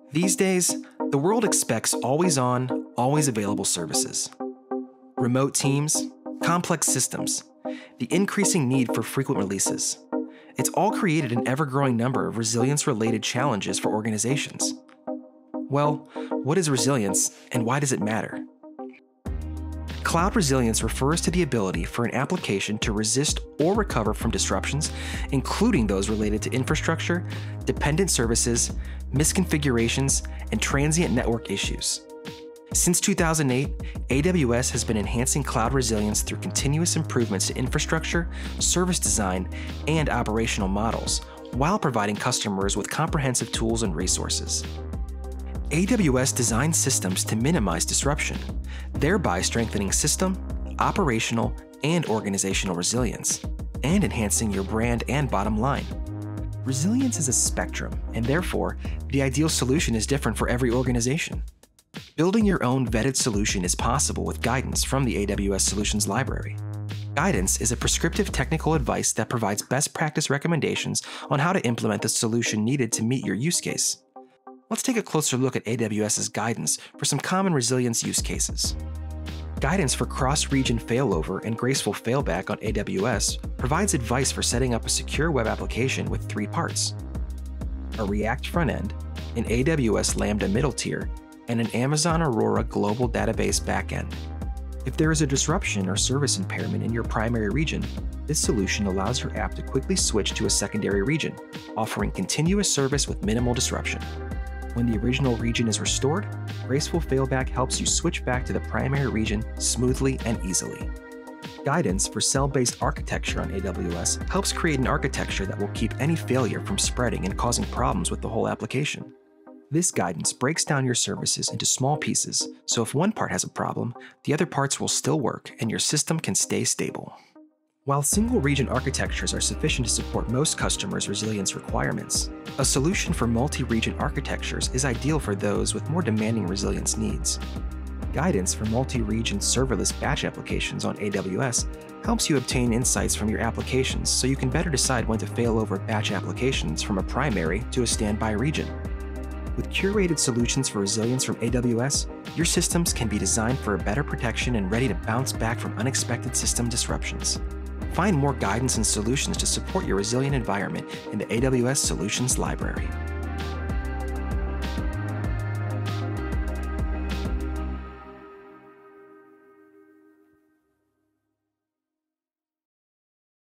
These days, the world expects always-on, always-available services. Remote teams, complex systems, the increasing need for frequent releases. It's all created an ever-growing number of resilience-related challenges for organizations. Well, what is resilience and why does it matter? Cloud resilience refers to the ability for an application to resist or recover from disruptions, including those related to infrastructure, dependent services, misconfigurations, and transient network issues. Since 2008, AWS has been enhancing cloud resilience through continuous improvements to infrastructure, service design, and operational models, while providing customers with comprehensive tools and resources. AWS designs systems to minimize disruption, thereby strengthening system, operational, and organizational resilience, and enhancing your brand and bottom line. Resilience is a spectrum, and therefore, the ideal solution is different for every organization. Building your own vetted solution is possible with guidance from the AWS Solutions Library. Guidance is a prescriptive technical advice that provides best practice recommendations on how to implement the solution needed to meet your use case. Let's take a closer look at AWS's guidance for some common resilience use cases. Guidance for cross-region failover and Graceful Failback on AWS provides advice for setting up a secure web application with 3 parts: a React front-end, an AWS Lambda middle tier, and an Amazon Aurora global database backend. If there is a disruption or service impairment in your primary region, this solution allows your app to quickly switch to a secondary region, offering continuous service with minimal disruption. When the original region is restored, Graceful Failback helps you switch back to the primary region smoothly and easily. Guidance for cell-based architecture on AWS helps create an architecture that will keep any failure from spreading and causing problems with the whole application. This guidance breaks down your services into small pieces, so if one part has a problem, the other parts will still work and your system can stay stable. While single-region architectures are sufficient to support most customers' resilience requirements, a solution for multi-region architectures is ideal for those with more demanding resilience needs. Guidance for multi-region serverless batch applications on AWS helps you obtain insights from your applications so you can better decide when to fail over batch applications from a primary to a standby region. With curated solutions for resilience from AWS, your systems can be designed for a better protection and ready to bounce back from unexpected system disruptions. Find more guidance and solutions to support your resilient environment in the AWS Solutions Library.